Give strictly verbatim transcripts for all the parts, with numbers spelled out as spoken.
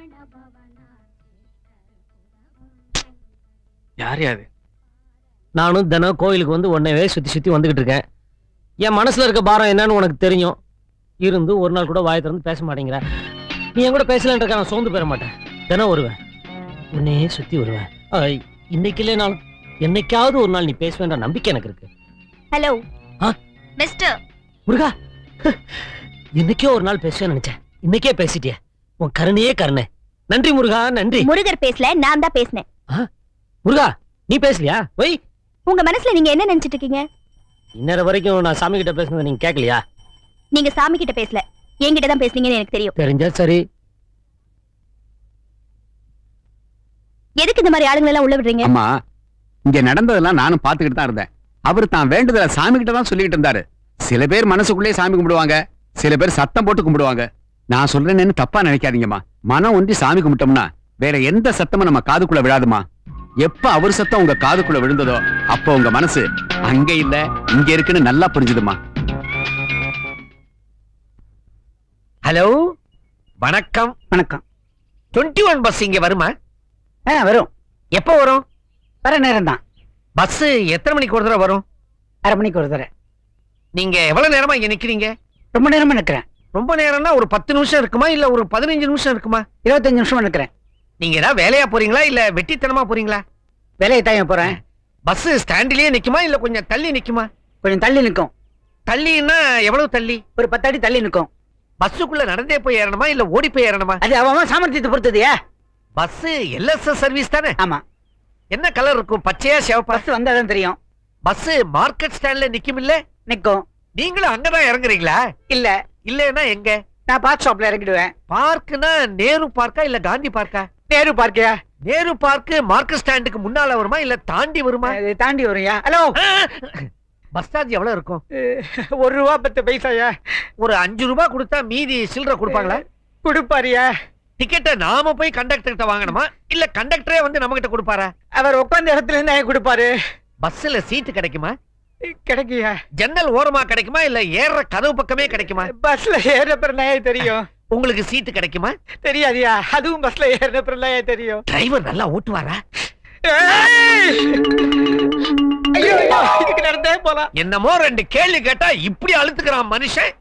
யார் யாரு? நானும் தினம் கோயிலுக்கு வந்து உன்னைவே சுத்தி சுத்தி வந்துகிட்டு இருக்கேன். என் மனசுல இருக்க பாரம் என்னன்னு உனக்கு தெரியும். இருந்து ஒரு நாள் கூட வாயை திறந்து பேச மாட்டேங்கிற. நீ என் கூட பேசலன்றக்க நான் சோர்ந்து போயிட மாட்டேன். தினம் வருவேன், உன்னையே சுத்தி வருவேன். இன்னைக்கு இல்லைனாலும் என்னைக்காவது ஒரு நாள் நீ பேசுவேன்ற நம்பிக்கை எனக்கு இருக்கு. ஹலோ மிஸ்டர் முருகா, இன்னைக்கே ஒரு நாள் பேசுவேன்னு நினைச்சேன், இன்னைக்கே பேசிட்டிய. உன் கருணையே கருணை. நன்றி முருகா, நன்றி. முருகர் பேசல, நான் தான் பேசினேன். முருகா, நீ பேசலையா? ஒய், உங்க மனசுல நீங்க என்ன நினைச்சிட்டு இருக்கீங்க? இன்னொரு வரைக்கும் நான் சாமி கிட்ட பேசுனதை நீங்க கேட்கலையா? நீங்க சாமி கிட்ட பேசல, என்கிட்ட தான் பேசுனீங்கன்னு எனக்கு தெரியும். தெரிஞ்சா சரி. எதுக்கு இந்த மாதிரி ஆளுங்களை எல்லாம் உள்ள விடுறீங்க? அம்மா, இங்க நடந்ததெல்லாம் நானும் பாத்துக்கிட்டு தான் இருந்தேன். அவர் தான் வேண்டுதல சாமி கிட்ட தான் சொல்லிட்டு இருந்தாரு. சில பேர் மனசுக்குள்ளே சாமி கும்பிடுவாங்க, சில பேர் சத்தம் போட்டு கும்பிடுவாங்க. நான் சொல்றேன்னு தப்பா நினைக்காதீங்கம்மா. மனம் ஒன்றி சாமி கும்பிட்டோம்னா வேற எந்த சத்தமும் நம்ம காதுக்குள்ள விழாதுமா. எப்ப அவர் சத்தம் உங்க காதுக்குள்ள விழுந்ததோ அப்ப உங்க மனசு அங்க இல்ல இங்க இருக்குன்னு நல்லா புரிஞ்சுதுமா. ஹலோ, வணக்கம். வணக்கம். டுவெண்ட்டி ஒன் பஸ் இங்க வருமா? வரும். எப்போ வரும்? வர நேரம் தான். பஸ் எத்தனை மணிக்கு ஒரு தடவை வரும்? அரை மணிக்கு ஒரு தடவை. நீங்க எவ்வளவு நேரமா இங்க நிக்கிறீங்க? ரொம்ப நேரமா நிக்கிறேன். ரொம்ப நேரம்னா ஒரு பத்து நிமிஷம் இருக்குமா இல்ல ஒரு பதினஞ்சு நிமிஷம் இருக்குமா? இருபத்தஞ்சு நிமிஷம் நிக்கிறேன். நீங்க ஏதாவது வேலையா போறீங்களா இல்ல வெட்டித்தனமா போறீங்களா? வேலையை தான் போறேன். பஸ் ஸ்டாண்டிலேயே நிக்குமா இல்ல கொஞ்சம் தள்ளி நிக்குமா? கொஞ்சம் தள்ளி நிக்கும். தள்ளின்னா எவ்வளவு தள்ளி? ஒரு பத்து அடி தள்ளி நிக்கும். பஸ்ஸுக்குள்ள நடந்தே போய் ஏறணுமா இல்ல ஓடி போய் ஏறணுமா? அது அவன் சாமர்த்தியத்தை பொறுத்தது. பஸ் எல்எஸ்எஸ் சர்வீஸ் தானே? ஆமா. என்ன கலர் இருக்கும்? பச்சையா சிவப்பா? பஸ் வந்தாதான் தெரியும். பஸ் மார்க்கெட் ஸ்டாண்ட்ல நிக்கும் இல்ல? நிக்கும். நீங்களும் அங்கதான் இறங்குறீங்களா? இல்ல. இல்லன்னா எங்க? நான் பார்க் ஷாப்ல இறங்கிடுவேன். பார்க்னா நேரு பார்க்கா இல்ல காந்தி பார்க்கா? நேரு பார்க்கியா? நேரு பார்க் மார்க்கெட் ஸ்டாண்டுக்கு முன்னால வருமா இல்ல தாண்டி வருமா? தாண்டி வரும்யா. ஹலோ, பஸ் சார்ஜ் எவ்வளவு இருக்கும்? ஒரு ரூபா பத்து பைசாயா. ஒரு அஞ்சு ரூபாய் கொடுத்தா மீதி சில்லற கொடுப்பாங்களா? கொடுப்பாரியா. டிக்கெட்டை நாம போய் கண்டக்டர் கிட்ட வாங்கணுமா இல்ல கண்டக்டரே வந்து நம்ம கிட்ட கொடுப்பாரா? அவர் உட்கார்ந்த இடத்துல இருந்தா கொடுப்பாரு. பஸ்ல சீட்டு கிடைக்குமா? கிடைக்குயா. ஜன்னல் ஓரமா கிடைக்குமா இல்ல ஏற கதவு பக்கமே கிடைக்குமா? பஸ்ல ஏற பிறனாயே தெரியும். உங்களுக்கு சீட்டு கிடைக்குமா? தெரியாதியா. அதுவும் பஸ்ல ஏற பிறனாயே தெரியும். டிரைவர் நல்லா ஓட்டுவாரா? ஐயோ, இதுக்கு நடந்தே போலாம். என்னமோ ரெண்டு கேள்வி கேட்டா இப்படி அழுத்துக்கிறான் மனுஷன்.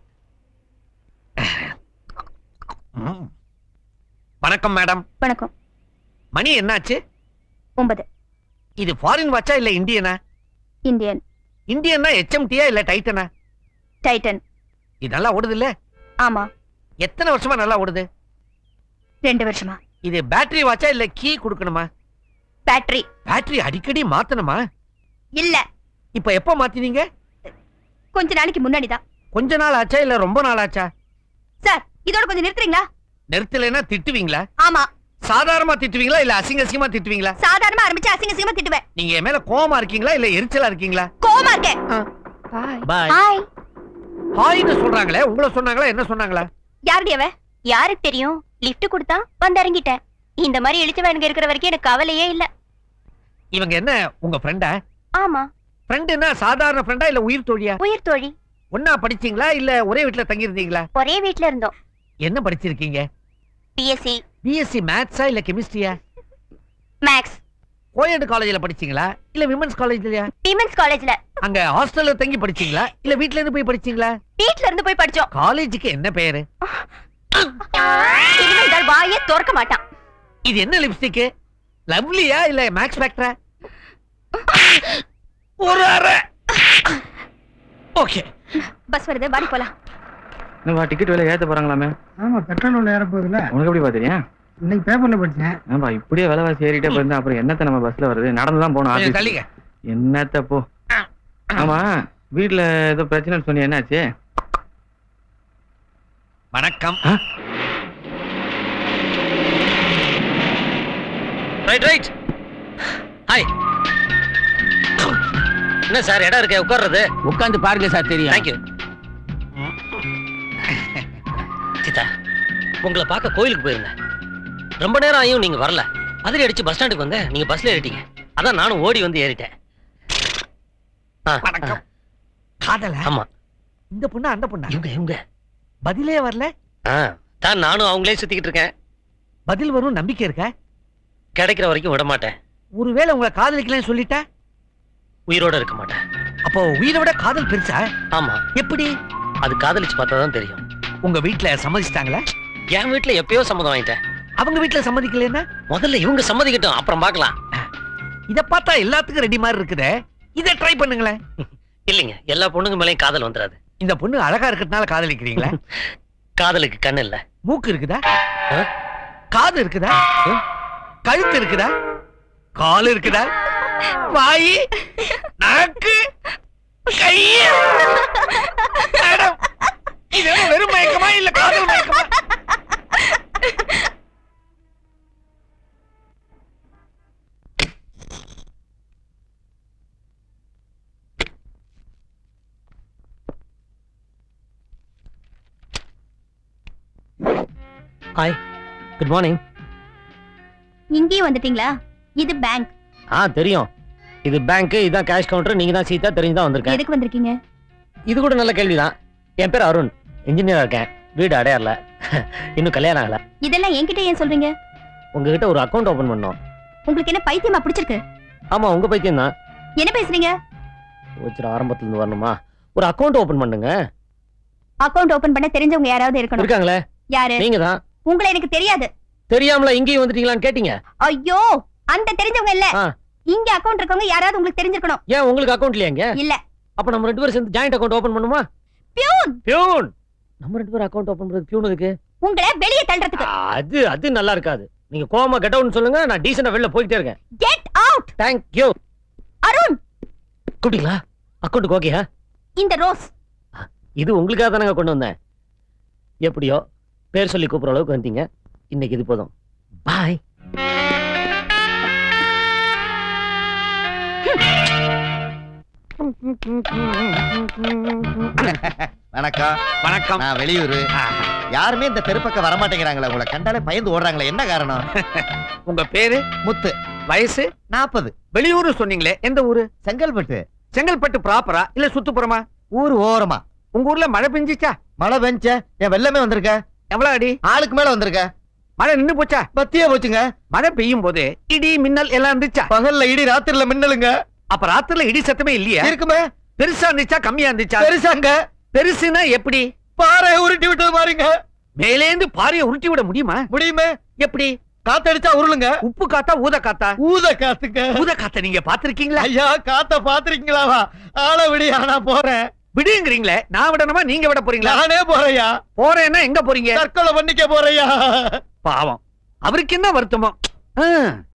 வணக்கம் மேடம். வணக்கம். மணி என்னாச்சு? ஒன்பது. இது ஃபாரின் வாட்சா இல்ல இந்தியனா? இந்தியன். இந்தியன்னா எச்எம்டியா இல்ல டைட்டனா? டைட்டன். இது நல்லா ஓடுது இல்ல? ஆமா. எத்தனை வருஷமா நல்லா ஓடுது? ரெண்டு வருஷமா. இது பேட்டரி வாட்சா இல்ல கீ கொடுக்கணுமா? பேட்டரி. பேட்டரி அடிக்கடி மாத்தணுமா? இல்ல. இப்ப எப்ப மாத்தினீங்க? கொஞ்ச நாளைக்கு முன்னாடிதான். கொஞ்ச நாள் ஆச்சா இல்ல ரொம்ப நாள் ஆச்சா? சார், இதோட கொஞ்சம் நிறுத்துறீங்களா? நிறுத்தலைன்னா திட்டுவீங்களா? ஆமா. சாதாரணமா திட்டுவீங்களா இல்ல அசிங்க அசிங்கமா திட்டுவீங்களா? சாதாரணமா ஆரம்பிச்சு அசிங்க அசிங்கமா திட்டுவேன். நீங்க என் மேல கோவமா இருக்கீங்களா இல்ல எரிச்சலா இருக்கீங்களா? கோவமா இருக்கேன். பாய். ஹாய். ஹாய்னு சொல்றாங்களே, உங்களை சொன்னாங்களா என்ன சொன்னாங்களா? யாருடைய அவ? யாருக்கு தெரியும்? லிஃப்ட் கொடுத்தா வந்து இறங்கிட்டேன். இந்த மாதிரி இழிச்சவனுங்க இருக்கிற வரைக்கும் எனக்கு கவலையே இல்ல. இவங்க என்ன உங்க ஃப்ரெண்டா? ஆமா. ஃப்ரெண்டுன்னா சாதாரண ஃப்ரெண்டா இல்ல உயிர் தோழியா? உயிர் தோழி. ஒன்னா படிச்சீங்களா இல்ல ஒரே வீட்ல தங்கி இருந்தீங்களா? ஒரே வீட்ல இருந்தோம். என்ன படிச்சிருக்கீங்க? பிஎஸ்சி. பிஎஸ்சி மேத்ஸா இல்ல கெமிஸ்ட்ரியா? மேத்ஸ். கோயட் காலேஜ்ல படிச்சீங்களா இல்ல விமென்ஸ் காலேஜ்லயா? விமென்ஸ் காலேஜ்ல. அங்க ஹாஸ்டல்ல தங்கி படிச்சீங்களா இல்ல வீட்ல இருந்து போய் படிச்சீங்களா? வீட்ல இருந்து போய் படிச்சோம். காலேஜுக்கு என்ன பேரு? இனிமேல் வாயே திறக்க மாட்டான். இது என்ன லிப்ஸ்டிக்? லவ்லியா இல்ல மேக்ஸ் ஃபேக்டரா? ஒரு அரை. ஓகே. பஸ் வருது, வாடி போலாம். நம்ம டிக்கெட் விலை ஏத்த போறாங்களாமே. ஆமா, பெட்ரோல் விலை ஏற போகுதுல. உனக்கு எப்படி பாத்தீங்க? இன்னைக்கு பேப்பர்ல படிச்சேன். ஆமா, இப்படியே விலைவாசி ஏறிட்டே போயிருந்தா அப்புறம் என்னத்த நம்ம பஸ்ல வருது? நடந்து தான் போகணும் ஆபீஸ். தள்ளிங்க. என்னத்த போ. ஆமா, வீட்ல ஏதோ பிரச்சனை சொன்னி, என்னாச்சு? வணக்கம். Right right. ஹாய். என்ன சார் இடம் இருக்கே உட்கார்றது? உட்கார்ந்து பாருங்க சார், தெரியும். தேங்க்யூ. சீதா, உங்களை பார்க்க கோயிலுக்கு போயிருந்தேன். ரொம்ப நேரம் ஆகியும் நீங்க வரல. அதிரி அடிச்சு பஸ் ஸ்டாண்டுக்கு வந்தேன், நீங்க பஸ்ல ஏறிட்டீங்க. அதான் நானும் ஓடி வந்து ஏறிட்டேன். வணக்கம். காதலா? ஆமா. இந்த பொண்ணு அந்த பொண்ணா? இவங்க இவங்க பதிலே வரல. தான் நானும் அவங்களே சுத்திக்கிட்டு இருக்கேன். பதில் வரும் நம்பிக்கை இருக்க? கிடைக்கிற வரைக்கும் விட மாட்டேன். ஒருவேளை உங்களை காதலிக்கலன்னு சொல்லிட்டா உயிரோட இருக்க மாட்டேன். அப்போ உயிரை விட காதல் பெருசா? ஆமா. எப்படி? அது காதலிச்சு பார்த்தா தான் தெரியும். உங்க வீட்டுல சம்மதிச்சிட்டாங்களா? என் வீட்டுல எப்பயோ சம்மதம் வாங்கிட்டேன். அவங்க வீட்டுல சம்மதிக்கலன்னா? முதல்ல இவங்க சம்மதிக்கட்டும், அப்புறம் பார்க்கலாம். இத பார்த்தா எல்லாத்துக்கும் ரெடி மாதிரி இருக்குதே, இதை ட்ரை பண்ணுங்களேன். இல்லைங்க, எல்லா பொண்ணுங்க மேலயும் காதல் வந்துடாது. இந்த பொண்ணு அழகா இருக்கிறதுனால காதலிக்கிறீங்களா? காதலுக்கு கண்ணு இல்ல. மூக்கு இருக்குதா? ஆ? காது இருக்குதா? கழுத்து இருக்குதா? கால் இருக்குதா? வாய், நாக்கு, கை. மேடம், இது என்ன வெறும் மயக்கமா இல்ல காதல் மயக்கமா? Hi, good morning. இங்கேயும் வந்துட்டீங்களா? இது பேங்க். ஆ தெரியும், இது பேங்க், இதான் கேஷ் கவுண்டர். நீங்க தான் சீதா, தெரிஞ்சுதான் வந்திருக்கேன். எதுக்கு வந்திருக்கீங்க? இது கூட நல்ல கேள்விதான். என் பேர் அருண், இன்ஜினியரா இருக்கேன். வீடு அடையாள, இன்னும் கல்யாணம் ஆகல. இதெல்லாம் என்கிட்ட ஏன் சொல்றீங்க? உங்ககிட்ட ஒரு அக்கௌண்ட் ஓபன் பண்ணோம். உங்களுக்கு என்ன பைத்தியமா பிடிச்சிருக்கு? ஆமா, உங்க பைத்தியம் தான். என்ன பேசுறீங்க? ஆரம்பத்துல இருந்து வரணுமா? ஒரு அக்கௌண்ட் ஓபன் பண்ணுங்க. அக்கவுண்ட் ஓபன் பண்ண தெரிஞ்சவங்க யாராவது இருக்கணும். இருக்காங்களே. யாரு? நீங்க தான். உங்களை எனக்கு தெரியாது. தெரியாமல இங்கேயும் வந்துட்டீங்களான்னு கேட்டீங்க. ஐயோ, அந்த தெரிஞ்சவங்க இல்ல. ஆ. இங்க அக்கவுண்ட் இருக்கவங்க யாராவது உங்களுக்கு தெரிஞ்சிருக்கணும். ஏன் உங்களுக்கு அக்கௌண்ட் இல்லையாங்க? இல்ல. அப்ப நம்ம ரெண்டு பேரும் சேர்ந்து ஜாயிண்ட் அக்கௌண்ட் ஓபன் பண்ணுமா? பியூன். பியூன். நம்ம ரெண்டு பேரும் அக்கௌண்ட் ஓபன் பண்றது பியூன் எதுக்கு? உங்களை வெளியே தள்ளுறதுக்கு. அது அது நல்லா இருக்காது. நீங்க கோவமா கெட் அவுட்னு சொல்லுங்க, நான் டீசன்ட்டா வெளிய போயிட்டே இருக்கேன். Get out. Thank you. Arun. கூப்பிட்டீங்களா? அக்கௌண்ட் ஓகேயா? இந்த ரோஸ். இது உங்களுக்காக தானங்க கொண்டு வந்தேன். எப்படியோ பேர் சொல்லி கூப்பிடுற அளவுக்கு வந்தீங்க. இன்னைக்கு இது போதும். பாய். வணக்கம். வணக்கம். நான் வெளியூரு. யாருமே இந்த தெருப்பக்கம் வர மாட்டேங்கிறாங்களே, உங்களை கண்டாலே பயந்து ஓடுறாங்களே, என்ன காரணம்? உங்க பேரு? முத்து. வயசு? நாற்பது. வெளியூரு சொன்னீங்களே, எந்த ஊரு? செங்கல்பட்டு. செங்கல்பட்டு ப்ராப்பரா இல்ல சுத்துப்புறமா? ஊர் ஓரமா. உங்க ஊர்ல மழை பெஞ்சிச்சா? மழை பெஞ்ச என் வெள்ளமே வந்திருக்க. எவ்வளவு அடி? ஆளுக்கு மேல வந்திருக்க. மழை நின்னு போச்சா? பத்தியே போச்சுங்க. மழை பெய்யும் போது இடி மின்னல் எல்லாம் இருந்துச்சா? பகல்ல இடி, ராத்திரில மின்னலுங்க. அப்ப ராத்திரில இடி சத்தமே இல்லையா? இருக்குமே. பெருசா இருந்துச்சா கம்மியா இருந்துச்சா? பெருசாங்க. பெருசுனா எப்படி? பாறை உருட்டி விட்டது பாருங்க. மேலேந்து பாறையை உருட்டி விட முடியுமா? முடியுமே. எப்படி? காத்தடிச்சா உருளுங்க. உப்பு காத்தா ஊத காத்தா? ஊத காத்துங்க. ஊத காத்த நீங்க பாத்திருக்கீங்களா? ஐயா, காத்த பாத்திருக்கீங்களா? ஆள விடியா, நான் போறேன். விடுங்கிறீங்களே, நான் விடணுமா நீங்க விட போறீங்களா? நானே போறையா. போறேன்னா எங்க போறீங்க? தற்கொலை பண்ணிக்க போறையா. பாவம், அவருக்கு என்ன வருத்தமோ.